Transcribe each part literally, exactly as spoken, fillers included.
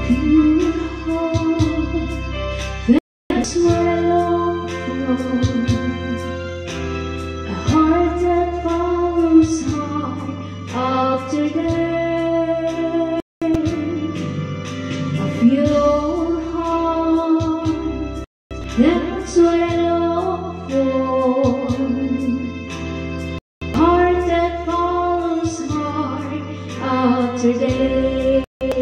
pure heart, that's what I long for. A heart that follows hard after day. A pure heart, that's what I long for. A heart that follows hard after day.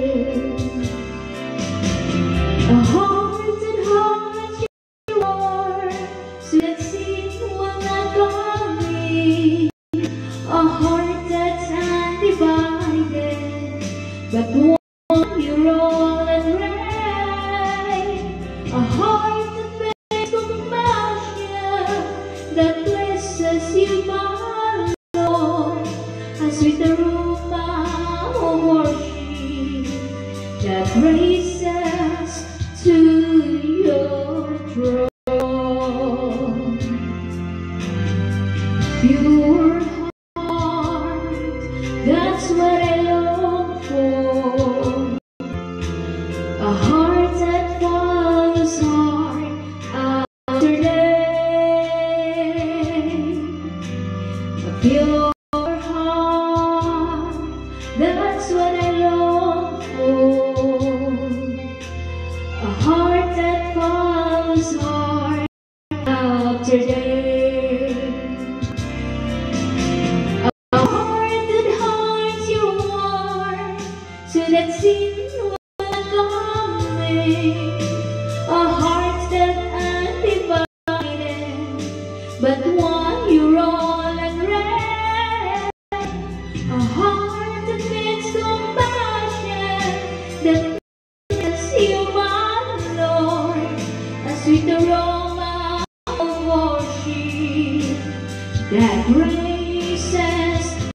A heart that hearts you are, so that sin will not come in. A heart that's undivided, but one you're all and right. A heart that bears compassion, that blesses you, my Lord. A sweet aroma of worship that raises to your throne. Pure heart, that's what I long for. A heart that follows hard after day. A pure heart, that's what I long for. A heart that follows hard after day. A heart that hearts your war, so that sin will not come in. A heart that undivided, but one you're all and right. A heart that feels compassion, that blesses you, my Lord. A sweet aroma of worship that raises